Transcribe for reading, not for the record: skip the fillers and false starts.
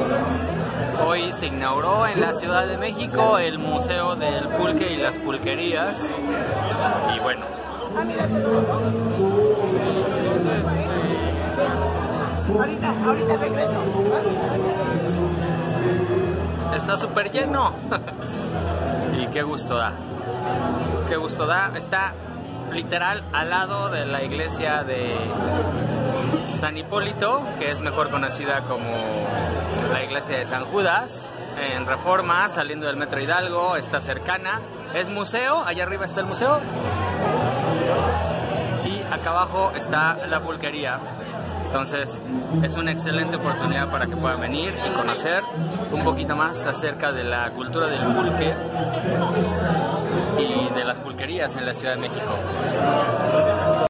Hoy se inauguró en la Ciudad de México el Museo del Pulque y las Pulquerías. Y bueno, ahorita regreso. está súper lleno. Y qué gusto da. Qué gusto da. Está literal al lado de la iglesia de San Hipólito, que es mejor conocida como la iglesia de San Judas, en Reforma, saliendo del Metro Hidalgo. Está cercana. Es museo, allá arriba está el museo. Y acá abajo está la pulquería. Entonces es una excelente oportunidad para que puedan venir y conocer un poquito más acerca de la cultura del pulque y de las pulquerías en la Ciudad de México.